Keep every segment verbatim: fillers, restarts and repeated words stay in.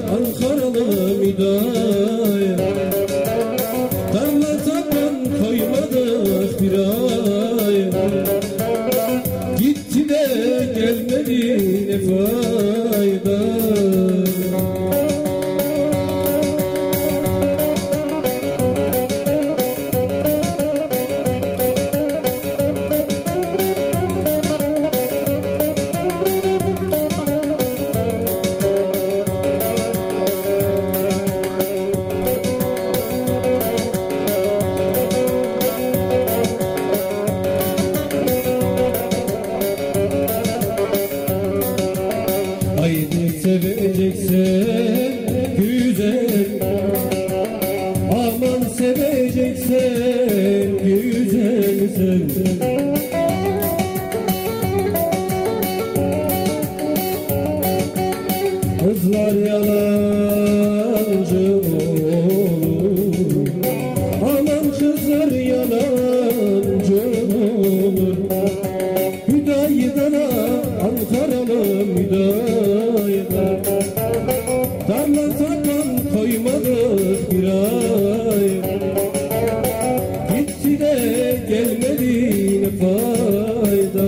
Ankaralı midaya. Tarla taban koymadık bir ay. Gitti de gelmedi ne fayda. Haydi seveceksen güzel, aman seveceksen güzel sev. Kızlar yalancı olur, aman kızlar yalancı olur. Hüdayi'den Ankaralı Hüdayi'den tarla taban koymadık bir ay. Gitti de gelmedi ne fayda.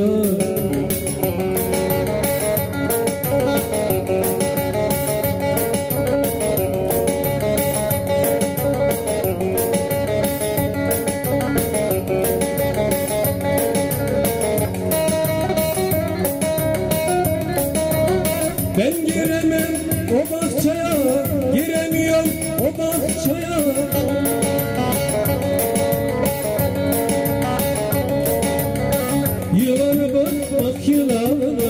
Ben giremem o bahçeye, giremiyorum o bahçeye. Yılanı bak bak yılanına.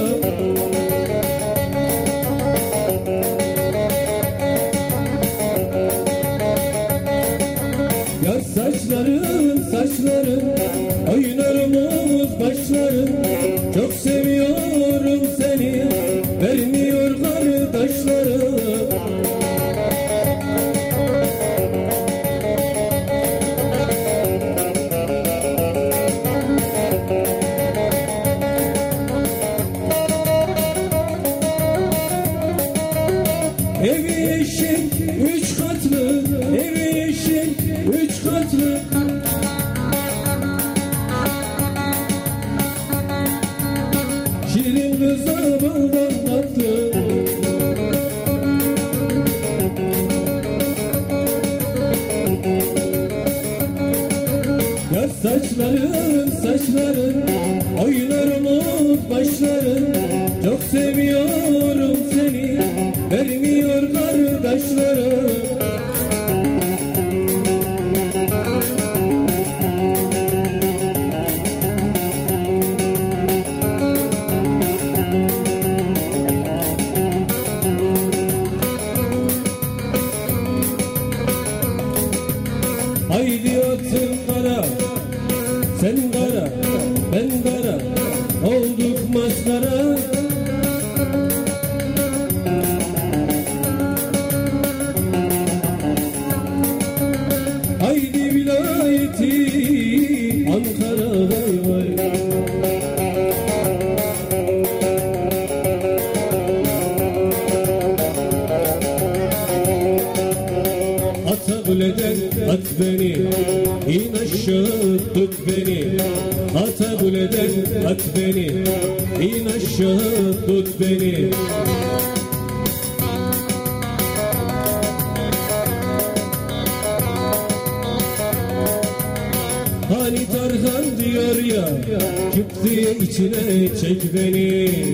Ya saçların saçların, oynarım omuz başların. Çok seviyorum seni, vermiyor kardeşlerim. Evi yeşil üç katlı, evi yeşil üç katlı. Şirin kıza baldan tatlı. Ya saçların saçların, oynarım omuz başların. Çok seviyorum seni, vermiyor kardeşlerim. Haydi atın kara, sen kara, ben kara, olduk maskara. Haydi vilayeti Ankara vay vay. Ata kuleden at beni, in aşağı tut beni. Ata kuleden at beni, in aşağı tut beni. Hani Tarhan diyor ya, çık diye içine çek beni.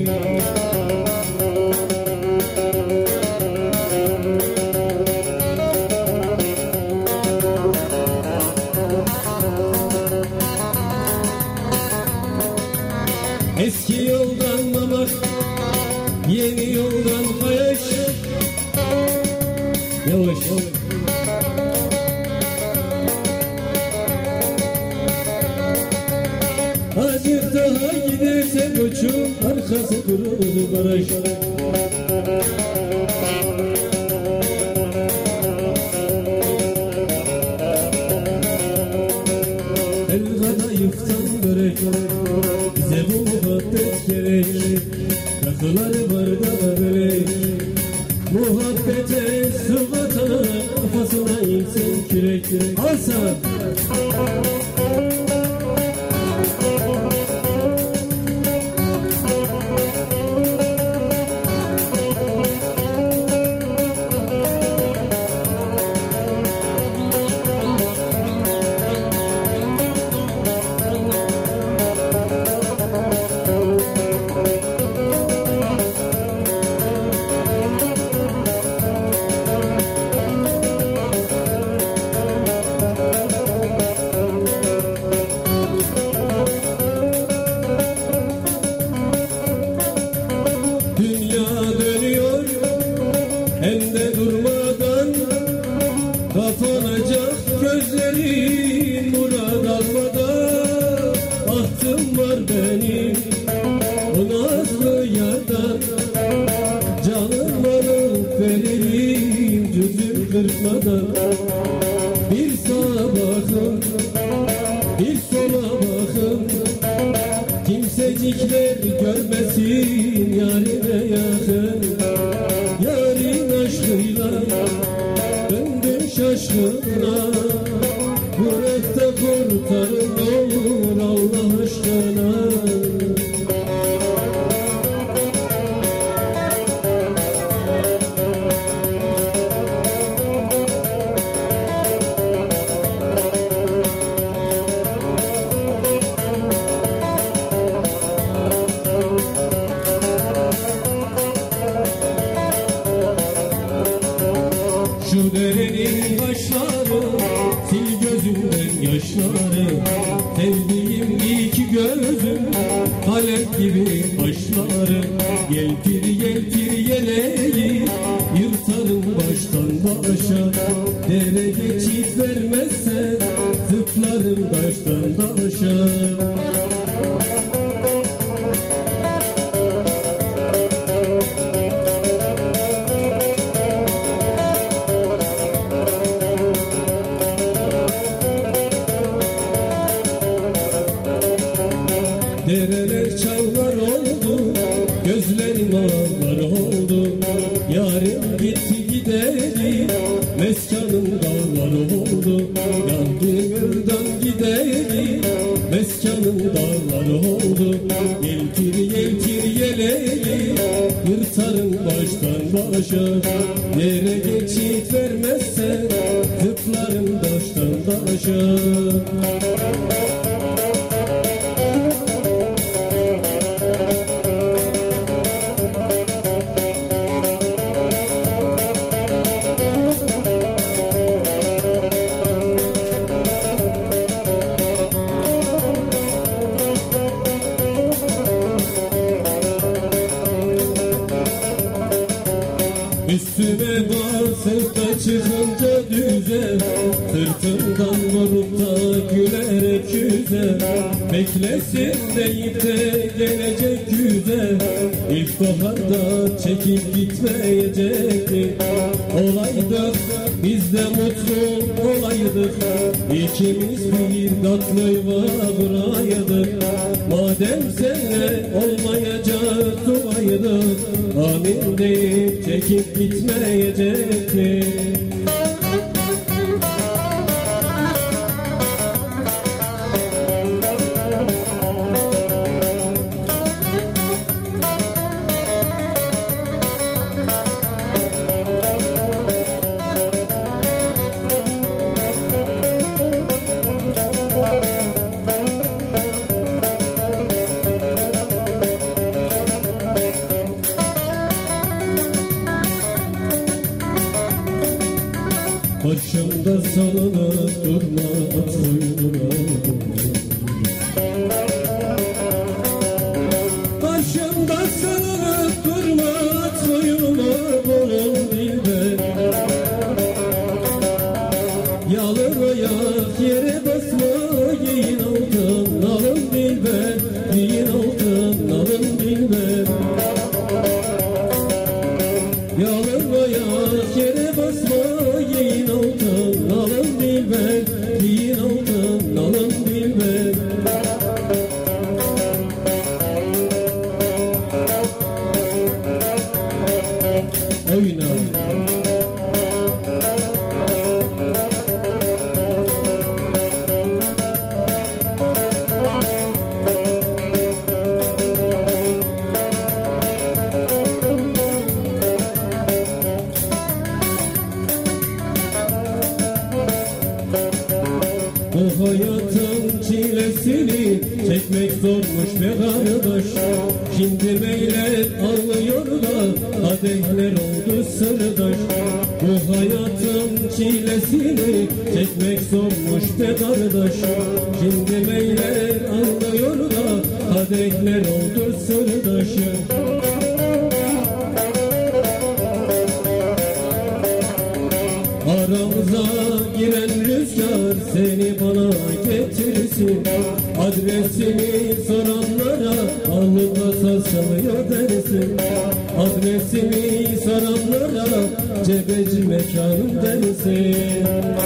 Eski yoldan mamak, yeni yoldan kayaş. Yavaş yavaş. Azıcık daha giderse koçum, arkası kurulu baraj. El kadayıftan börek, bize bu muhabbet gerek. Rakılar var da börek, Muhabbete sıvata kafasına insin kürek kürek. Al sana. Hem de durmadan kapanacak gözlerim murad almadan. Ahtım var benim o nazlı yardan, canım alıp veririm cüzüm kırpmadan. Bir sağa bakın bir sola bakın, kimsecikler görmesin yarime yakın. Yarın aşkıyla döndüm şaşkına, bırak da kurtarın olur Allah aşkına. Şu derenin başları, sil gözümden yaşları. Sevdiğim iki gözüm, kalem gibi başları. Yeltir yeltir yeleği, yırtarım baştan başa. Dere geçit vermezse, zıplarım baştan başa. Dereler çaylar oldu, gözlerim ağlar oldu. Yarım gitti gideri, meskanım dağlar oldu. Yandım yurdan gideri, meskanım dağlar oldu. Yeltir yeltir yeleği, yırtarım baştan başa. Yere geçit vermezse, zıplarım baştan başa. Üstüme basıp da çıkınca düze, sırtımdan vurup da gülerek yüze. Beklesin deyip de gelecek yüze, İlkbaharda çekip gitmeyecekti. Olaydık biz de mutlu olaydık, İkimiz bir tatlı yuvaraydık. Madem seninle olmayacak duaydık, amin deyip çekip gitmeyecekti. Başımda salınıp durma at boynuna. Başımda salınıp durma at boynuma, bolun dilber. Yalın ayak yere basma, giyin altın alın dilber. Giyin altın alın dilber. Yalın ayak yere basma, giyin altın alın dilber. Giyin altın alın dilber. Oyna. Bu hayatın çilesini çekmek zormuş be kardeş. Şimdi meyler ağlıyor da kadehler oldu sırdaş. Bu hayatın çilesini çekmek zormuş be kardeş. Şimdi meyler ağlıyor da kadehler oldu sırdaş. Aramıza giren rüzgar seni bana getirsin. Adresimi soranlara alnında saçılıyor dersin. Adresimi soranlara cebeci mekanım dersin.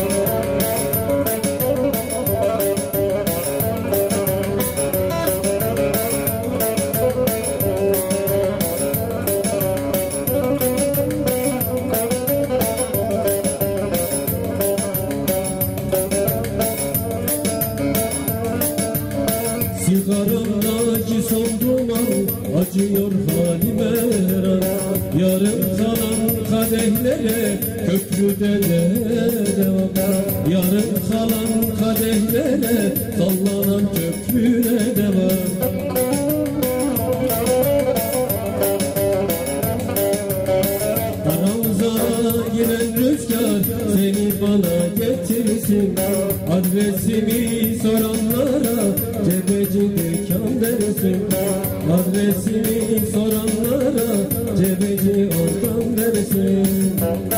Sigaramdaki son duman acıyor halime her an. Yarım kalan kadehlere köprüde devam. Yarım kalan kadehlere sallanan köprüne devam. Aramıza giren rüzgar seni bana getirsin. Adresimi soranlara cebeci mekan dersin. Adresimi soranlara cebeci ortam dersin.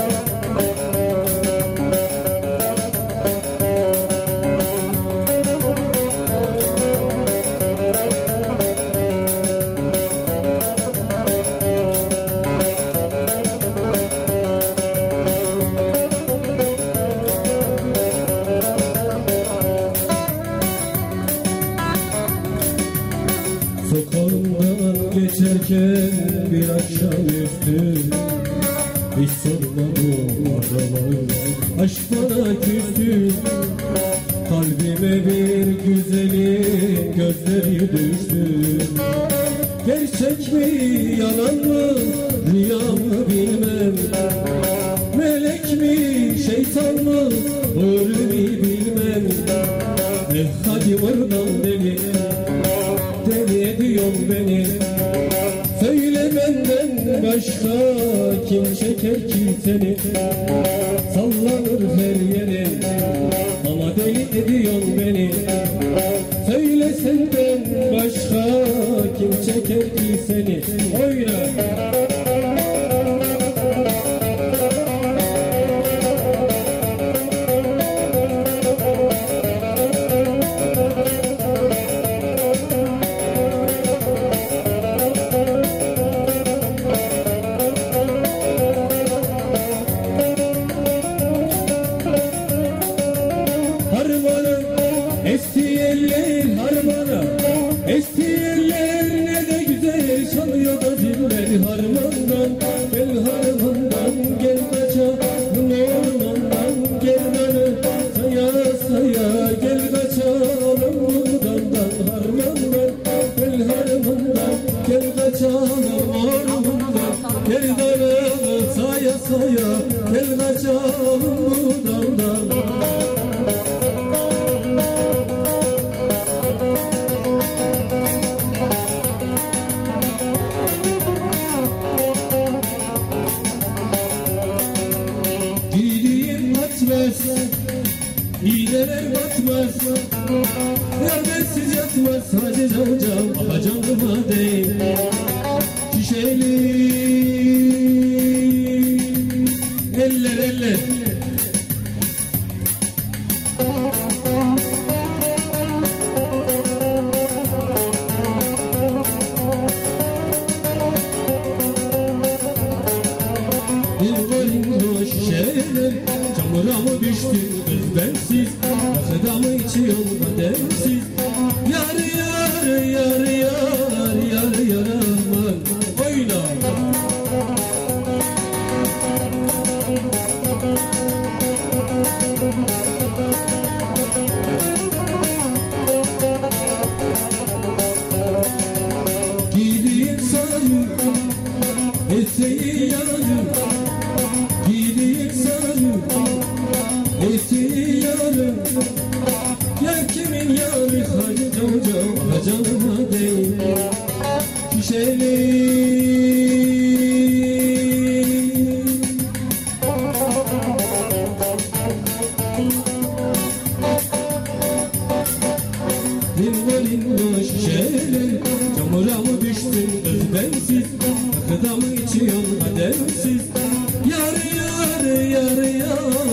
Sokağından geçerken bir akşamüstü hiç sormadım aramayı. Aşk bana küstü. Kalbime bir güzelin gözleri düştü. Gerçek mi yalan mı rüya mı bilmem. Melek mi şeytan mı hır mi bilmem. Eh hadi oradan deli, deli ediyorsun beni. Söyle benden başka kim çeker ki seni. Sallanır her yerin ama deli ediyorsun beni. Söyle senden başka kim çeker ki seni. Oyna. Esti eller harmana, esti eller ne de güzel çalıyor da ziller harmandan. Gel harmandan gel kaçalım ormandan, gel beni saya saya gel kaçalım buradan harmandan. Gel harmandan gel kaçalım ormandan, gel beni saya saya gel kaçalım buradan. İğneler batmaz, neredetsiz yatmaz. Hadi can can, aha canıma değil. Şişeli eller eller. Yılların şişeler çamura mı düştün kız bensiz. Bakıda mı içiyorsun kadersiz. Yar yar yar yar yar yar aman. Oyna. Giydiğin sarı eteği yanı, giydiğin sarı eteği yanı. yar yar